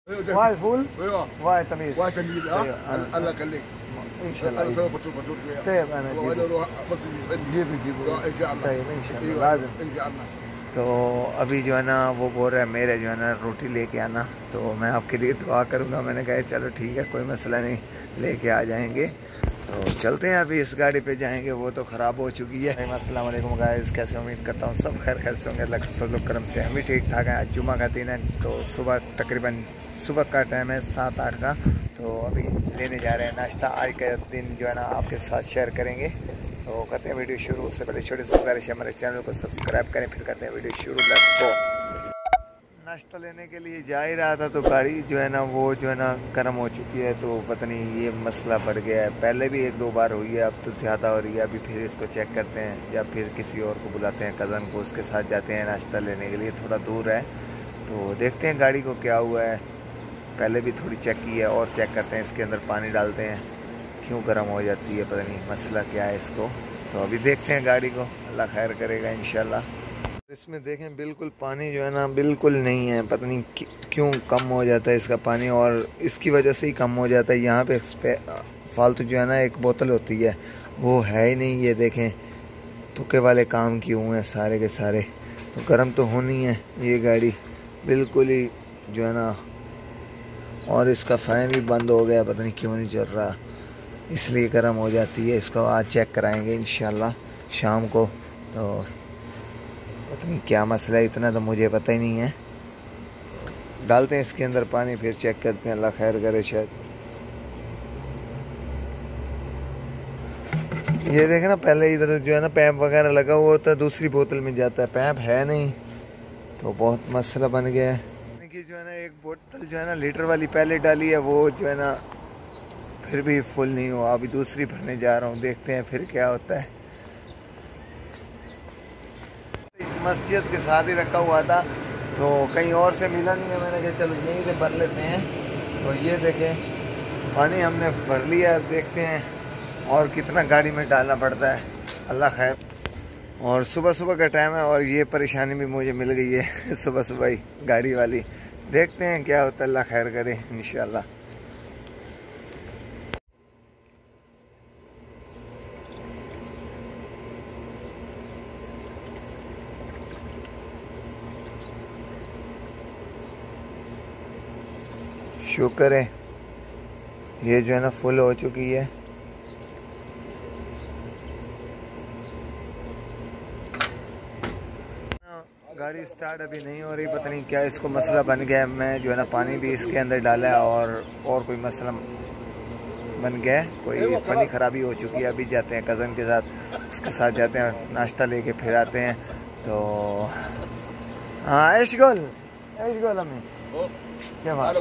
وايد فول ايوه وايد تميز وايد تمييز. أيوة. الله يخليك. ان شاء الله انا سوي بطول وياه. طيب انا وانا اجيبه اروح بس يسالني. جيبه ان شاء الله. طيب ان شاء الله ايوه لازم. ان شاء الله. तो अभी जो है ना वो बोल रहा है मेरे जो है ना रोटी लेके आना, तो मैं आपके लिए दुआ करूँगा। मैंने कहा चलो ठीक है कोई मसला नहीं, लेके आ जाएंगे। तो चलते हैं, अभी इस गाड़ी पे जाएंगे, वो तो ख़राब हो चुकी है। अस्सलाम वालेकुम गाइस, कैसे उम्मीद करता हूँ सब खैर से होंगे, अल्लाह के फजल करम से हम भी ठीक ठाक हैं। आज जुमा का दिन है, तो सुबह तकरीबन सुबह का टाइम है 7-8 का। तो अभी लेने जा रहे हैं नाश्ता। आज का दिन जो है ना आपके साथ शेयर करेंगे। तो करते हैं वीडियो शुरू। उससे पहले छोटे से गुजारिश है हमारे चैनल को सब्सक्राइब करें, फिर करते हैं वीडियो शुरू। Let's go. नाश्ता लेने के लिए जा ही रहा था तो गाड़ी जो है ना वो जो है ना गर्म हो चुकी है। तो पता नहीं ये मसला बढ़ गया है, पहले भी 1-2 बार हुई है, अब तो ज़्यादा हो रही है। अभी फिर इसको चेक करते हैं या फिर किसी और को बुलाते हैं, कज़न को, उसके साथ जाते हैं नाश्ता लेने के लिए। थोड़ा दूर है तो देखते हैं गाड़ी को क्या हुआ है। पहले भी थोड़ी चेक की है और चेक करते हैं। इसके अंदर पानी डालते हैं, क्यों गर्म हो जाती है पता नहीं, मसला क्या है इसको। तो अभी देखते हैं गाड़ी को, अल्लाह खैर करेगा इंशाल्लाह। इसमें देखें बिल्कुल पानी जो है ना बिल्कुल नहीं है, पता नहीं क्यों कम हो जाता है इसका पानी, और इसकी वजह से ही कम हो जाता है। यहाँ पे फालतू जो है ना एक बोतल होती है वो है ही नहीं। ये देखें तुक्के वाले काम किए हुए हैं सारे के सारे। तो गर्म तो होनी है ये गाड़ी बिल्कुल ही जो है ना। और इसका फ़ैन भी बंद हो गया, पता नहीं क्यों नहीं चल रहा, इसलिए गर्म हो जाती है। इसको आज चेक कराएंगे इंशाल्लाह शाम को। तो पता नहीं क्या मसला है, इतना तो मुझे पता ही नहीं है। डालते हैं इसके अंदर पानी, फिर चेक करते हैं, अल्लाह खैर करे शायद। ये देखें ना, पहले इधर जो है ना पैप वगैरह लगा हुआ होता है, दूसरी बोतल में जाता है, पैप है नहीं, तो बहुत मसला बन गया है। कि जो है ना एक बोतल जो है ना लीटर वाली पहले डाली है, वो जो है ना फिर भी फुल नहीं हुआ। अभी दूसरी भरने जा रहा हूँ, देखते हैं फिर क्या होता है। मस्जिद के साथ ही रखा हुआ था तो कहीं और से मिला नहीं है, मैंने कहा चलो यहीं से भर लेते हैं। तो ये देखें पानी हमने भर लिया, देखते हैं और कितना गाड़ी में डालना पड़ता है, अल्लाह खैर। और सुबह सुबह का टाइम है और ये परेशानी भी मुझे मिल गई है सुबह सुबह ही गाड़ी वाली। देखते हैं क्या होता है, अल्लाह खैर करे इंशाल्लाह। शुक्र है ये जो है ना फुल हो चुकी है। गाड़ी स्टार्ट अभी नहीं हो रही, पता नहीं क्या इसको मसला बन गया है। मैं जो है ना पानी भी इसके अंदर डाला है और कोई मसला बन गया है, कोई फनी खराबी हो चुकी है। अभी जाते हैं कज़न के साथ, उसके साथ जाते हैं नाश्ता लेके फिर आते हैं। तो हाँ ऐशगोल हमें क्या हाल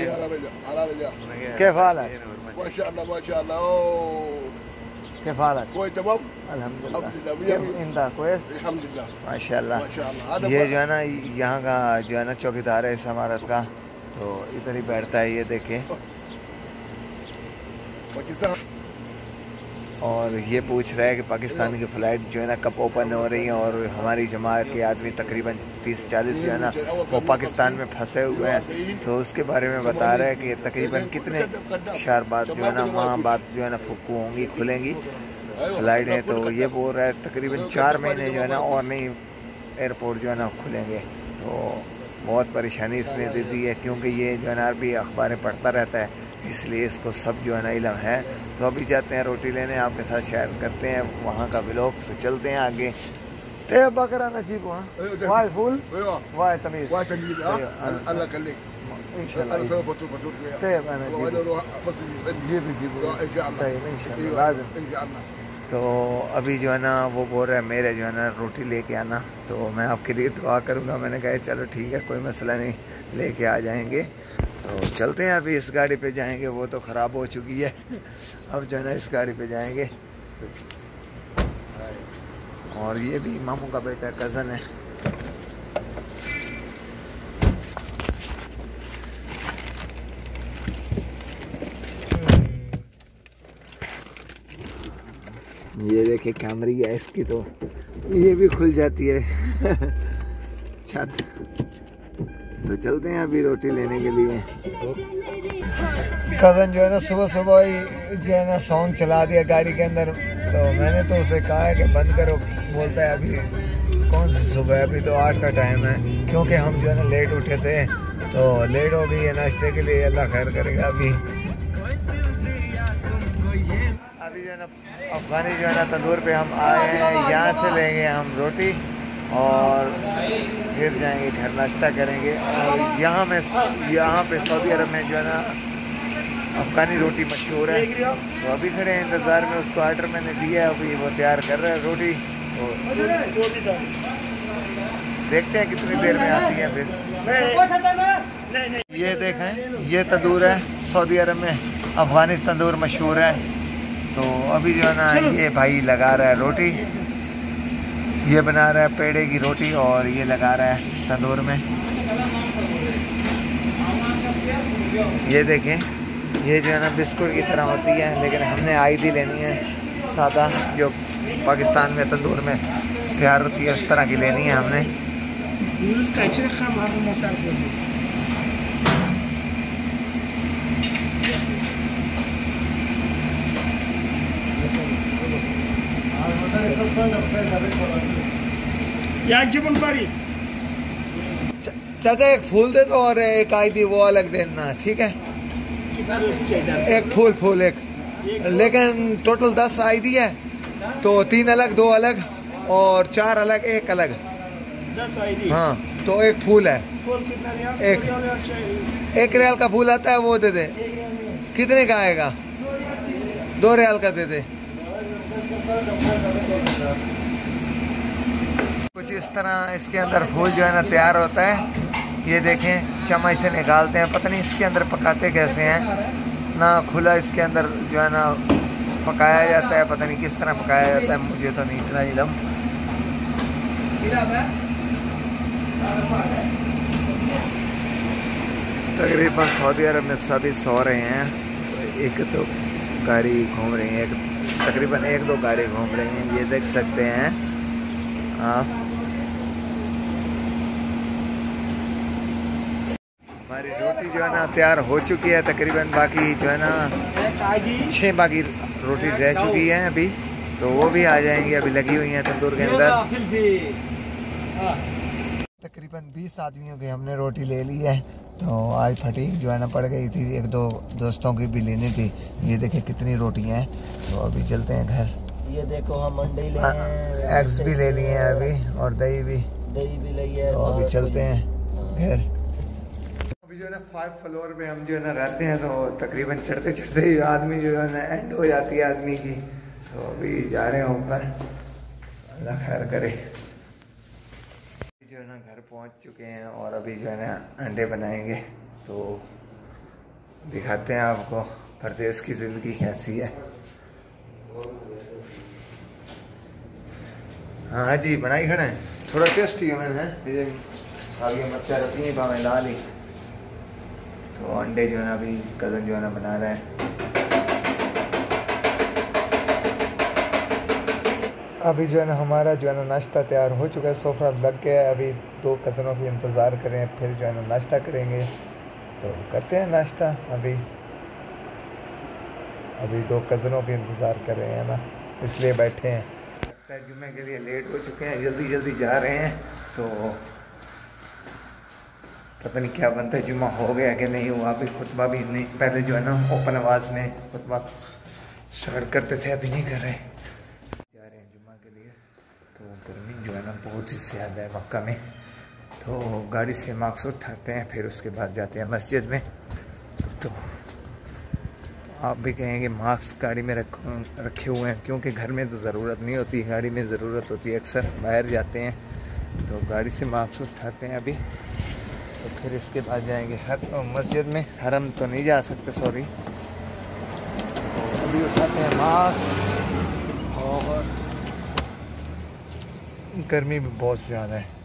माशाल्लाह। ये जो है ना यहाँ का जो है ना चौकीदार है इस इमारत का, तो इधर ही बैठता है, ये देखें। और ये पूछ रहा है कि पाकिस्तान की फ़्लाइट जो है ना कब ओपन हो रही है, और हमारी जमात के आदमी तकरीबन 30-40 जो है ना वो पाकिस्तान में फंसे हुए हैं। तो उसके बारे में बता रहा है कि तकरीबन कितने शहर बाद जो है ना माह बाद जो है ना फुक्कू होंगी, खुलेंगी फ़्लाइट है। तो ये बोल रहा है तकरीबन 4 महीने जो है ना और नहीं एयरपोर्ट जो है ना खुलेंगे। तो बहुत परेशानी इसने दे दी है, क्योंकि ये जो है ना अरबी अखबारें पढ़ता रहता है, इसलिए इसको सब जो है ना इल्म है। तो अभी जाते हैं रोटी लेने, आपके साथ शेयर करते हैं वहाँ का व्लॉग। तो चलते हैं आगे। ते बकरा नजीब वाई फूल वाई तमीज الله يخليك. ان شاء الله انا سوي بطول وياه. طيب انا وانا اروح بس يسالني. جيبه ان شاء الله. طيب ان شاء الله لازم. ان شاء الله. तो अभी जो है ना वो बोल रहा है मेरे जो है ना रोटी लेके आना, तो मैं आपके लिए दुआ करूँगा। मैंने कहा चलो ठीक है कोई मसला नहीं, लेके आ जाएंगे। तो चलते हैं, अभी इस गाड़ी पे जाएंगे, वो तो ख़राब हो चुकी है। अब जो है ना इस गाड़ी पे जाएंगे। और ये भी मामू का बेटा कज़न है। ये देखिए कैमरी है इसकी, तो ये भी खुल जाती है छत। तो चलते हैं अभी रोटी लेने के लिए। कज़न जो है ना सुबह सुबह ही जो है ना सॉन्ग चला दिया गाड़ी के अंदर, तो मैंने तो उसे कहा है कि बंद करो। बोलता है अभी कौन सी सुबह है, अभी तो 8 का टाइम है, क्योंकि हम जो है ना लेट उठे थे तो लेट हो गई है नाश्ते के लिए। अल्लाह खैर करेगा। अभी जो है ना अफगानी जो है ना तंदूर पे हम आए हैं, यहाँ से लेंगे हम रोटी और फिर जाएंगे घर नाश्ता करेंगे। और यहाँ पे सऊदी अरब में जो है ना अफगानी रोटी मशहूर है। तो अभी खड़े हैं इंतज़ार में, उसको आर्डर मैंने दिया है, अभी वो तैयार कर रहा है रोटी। तो देखते हैं कितनी देर में आती है। फिर ये देखें, ये तंदूर है सऊदी अरब में, अफगानी तंदूर मशहूर है। तो अभी जो है ना ये भाई लगा रहा है रोटी, ये बना रहा है पेड़े की रोटी और ये लगा रहा है तंदूर में। ये देखें, ये जो है ना बिस्कुट की तरह होती है, लेकिन हमने आईदी लेनी है सादा, जो पाकिस्तान में तंदूर में तैयार होती है उस तरह की लेनी है हमने। चाचा एक फूल दे दो और एक आईदी वो अलग देना, ठीक है? एक फूल एक, लेकिन टोटल 10 आईदी है, तो 3 अलग 2 अलग और 4 अलग 1 अलग 10 आईडी। हाँ, तो एक फूल है। एक रियाल का फूल आता है, वो दे दे। कितने का आएगा? 2 रियाल का दे दे। कुछ इस तरह इसके अंदर फूल जो है ना तैयार होता है। ये देखें, चम्मच से निकालते हैं, पता नहीं इसके अंदर पकाते कैसे हैं ना। खुला इसके अंदर जो है ना पकाया जाता है, पता नहीं किस तरह पकाया जाता है, मुझे तो नहीं इतना इल्म। तकरीबन सऊदी अरब में सभी सो रहे हैं, एक तो गाड़ी घूम रही है, तकरीबन 1-2 गाड़ी घूम रही हैं, ये देख सकते हैं आप। हमारी रोटी जो है ना तैयार हो चुकी है तकरीबन, बाकी जो है ना 6 बाकी रोटी रह चुकी है अभी, तो वो भी आ जाएंगी, अभी लगी हुई हैं तंदूर के अंदर। तकरीबन 20 आदमियों की हमने रोटी ले ली है, तो आज फटी जो है ना पड़ गई थी, 1-2 दोस्तों की भी लेनी थी। ये देखे कितनी रोटियां हैं, तो अभी चलते हैं घर। ये देखो हम अंडे ले हैं, एग्स भी ले लिए हैं अभी, और दही भी ली है, तो अभी चलते हैं घर। अभी जो है ना 5 फ्लोर पे हम जो है ना रहते हैं, तो तकरीबन चढ़ते चढ़ते ही आदमी जो है ना एंड हो जाती है आदमी की। तो अभी जा रहे हैं ऊपर, अल्लाह खैर करे। जो है ना घर पहुंच चुके हैं और अभी जो है ना अंडे बनाएंगे, तो दिखाते हैं आपको परदेश की ज़िंदगी कैसी है। हाँ जी, बनाई खड़े हैं, थोड़ा टेस्टी है मैंने आगे मर्चा रहती है भावें डाल ही। तो अंडे जो है ना अभी कज़न जो है ना बना रहा है। अभी जो है ना हमारा जो है ना नाश्ता तैयार हो चुका है, सोफा लग गया है। अभी 2 कज़नों की इंतज़ार करें, फिर जो है ना नाश्ता करेंगे। तो करते हैं नाश्ता। अभी 2 कज़नों की इंतज़ार कर रहे हैं ना, इसलिए बैठे हैं। लगता है जुम्मे के लिए लेट हो चुके हैं, जल्दी जा रहे हैं। तो पता नहीं क्या बनता है, जुम्मा हो गया कि नहीं हुआ। अभी खुतबा भी नहीं, पहले जो है ना ओपन आवाज़ में खुतबा स्टार्ट करते थे, अभी नहीं कर रहे। जा रहे हैं जुम्मा के लिए। तो गर्मी जो है ना बहुत ही ज़्यादा है मक्का में, तो गाड़ी से मास्क उठाते हैं, फिर उसके बाद जाते हैं मस्जिद में। तो आप भी कहेंगे मास्क गाड़ी में रखे हुए हैं, क्योंकि घर में तो ज़रूरत नहीं होती, गाड़ी में ज़रूरत होती है। अक्सर बाहर जाते हैं तो गाड़ी से मास्क उठाते हैं अभी। तो फिर इसके बाद जाएंगे मस्जिद में। हरम तो नहीं जा सकते, सॉरी। तो अभी उठाते हैं मास्क, और गर्मी भी बहुत ज़्यादा है।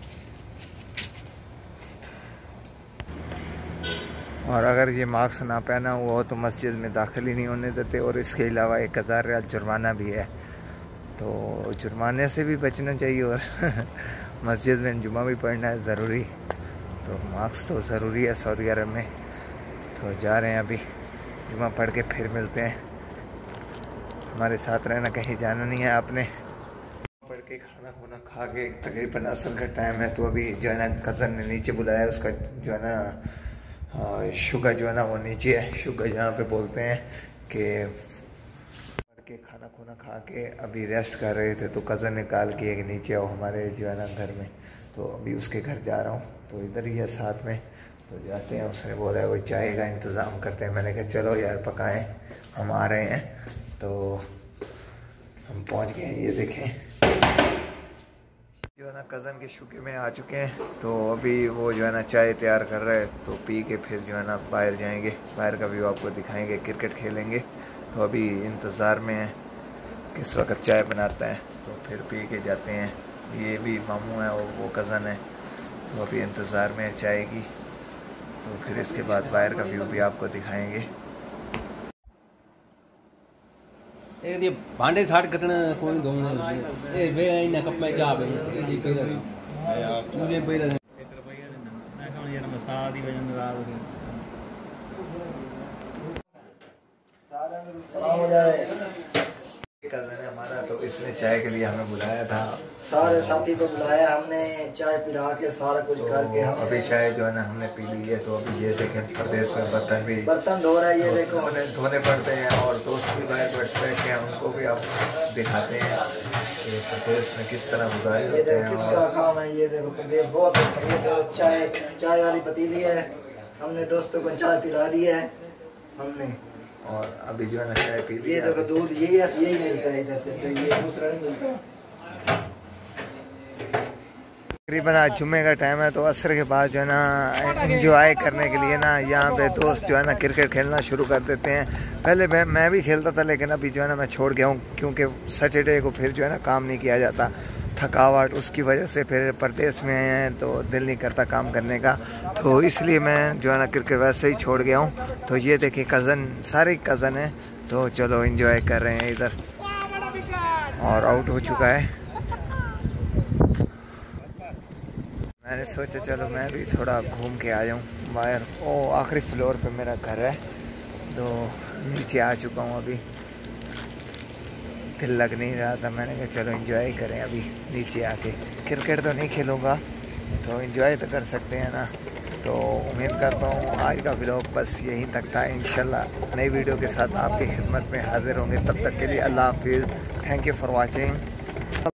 और अगर ये मास्क ना पहना हुआ हो तो मस्जिद में दाखिल ही नहीं होने देते, और इसके अलावा 1000 रियाल जुर्माना भी है। तो जुर्माने से भी बचना चाहिए, और मस्जिद में जुम्मा भी पढ़ना है ज़रूरी। तो मास्क तो ज़रूरी है सऊदी अरब में। तो जा रहे हैं अभी, जुमा पढ़ के फिर मिलते हैं। हमारे साथ रहना, कहीं जाना नहीं है आपने। पढ़ के खाना खुना खा के तकरीबन असर का टाइम है, तो अभी जो है ना कज़न ने नीचे बुलाया, उसका जो है ना शुगर जो है ना वो नीचे है। शुगर जहाँ पे बोलते हैं कि पढ़ के खाना खुना खा के अभी रेस्ट कर रहे थे, तो कज़न ने कॉल किया कि नीचे आओ हमारे जो है ना घर में। तो अभी उसके घर जा रहा हूँ, तो इधर ही है साथ में, तो जाते हैं। उसने बोला है वो चाय का इंतज़ाम करते हैं। मैंने कहा चलो यार पकाएं, हम आ रहे हैं। तो हम पहुंच गए हैं, ये देखें जो है ना कज़न के शुके में आ चुके हैं। तो अभी वो जो है ना चाय तैयार कर रहा है, तो पी के फिर जो है ना बाहर जाएंगे, बाहर का व्यू आपको दिखाएंगे, क्रिकेट खेलेंगे। तो अभी इंतज़ार में है किस वक्त चाय बनाता है, तो फिर पी के जाते हैं। ये भी मामू है और वो कज़न है, तो अभी इंतज़ार में है चाय की। तो फिर इसके बाद बाहर का व्यू भी आपको दिखाएंगे। एक ये भांडे साठ कटना कोई दो ए वे इन कप में क्या बे ये पहले यार तूने पहले एक रुपया देना मैं कहूं यार मैं साथ ही वजन रात सलाम हो जाए। कज़न है हमारा, तो इसने चाय के लिए हमें बुलाया था। सारे साथी को बुलाया हमने, चाय पिला के सारा कुछ करके हम अभी चाय जो है ना हमने पी ली है। तो अभी ये देखें प्रदेश में बर्तन धो रहा है, ये देखो धोने पड़ते हैं। और दोस्त भी बाहर बैठे हैं, उनको भी आप दिखाते हैं कि प्रदेश में किस तरह गुजारे ये होते देखो हैं। किसका काम है, ये देखो प्रदेश बहुत अच्छा। ये देखो चाय वाली पतीली है, हमने दोस्तों को चाय पिला दी है हमने। और अभी जो है ना चाय पी ली। ये देखो दूध यही मिलता है इधर से, तो ये दूसरा नहीं मिलता। तकरीबन आज जुम्मे का टाइम है, तो असर के बाद जो है ना एंजॉय करने के लिए ना यहाँ पे दोस्त जो है ना क्रिकेट खेलना शुरू कर देते हैं। पहले मैं भी खेलता था, लेकिन अभी जो है ना मैं छोड़ गया हूँ, क्योंकि सैटरडे को फिर जो है ना काम नहीं किया जाता, थकावट उसकी वजह से। फिर परदेश में आए हैं तो दिल नहीं करता काम करने का, तो इसलिए मैं जो है ना क्रिकेट वैसे ही छोड़ गया हूँ। तो ये देखिए कज़न, सारे कज़न हैं, तो चलो एंजॉय कर रहे हैं इधर। और आउट हो चुका है। मैंने सोचा चलो मैं भी थोड़ा घूम के आ जाऊँ बाहर। ओ आखिरी फ्लोर पे मेरा घर है, तो नीचे आ चुका हूँ अभी। दिल लग नहीं रहा था, मैंने कहा चलो एंजॉय करें अभी नीचे आके। क्रिकेट तो नहीं खेलूँगा, तो एंजॉय तो कर सकते हैं ना। तो उम्मीद करता हूँ आज का व्लॉग बस यहीं तक था। इंशाल्लाह नई वीडियो के साथ आपकी खिदमत में हाजिर होंगे। तब तक के लिए अल्लाह हाफिज़। Thank you for watching.